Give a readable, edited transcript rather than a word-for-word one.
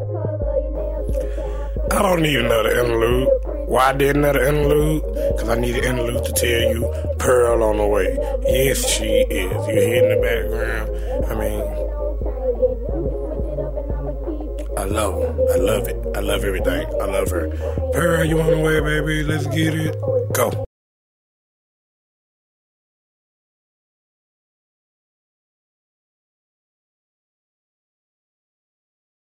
I don't need another interlude. Why I did another interlude? Because I need an interlude to tell you Pearl on the way. Yes, she is. You hear in the background. I mean, I love her. I love it. I love everything. I love her. Pearl, you on the way, baby? Let's get it. Go.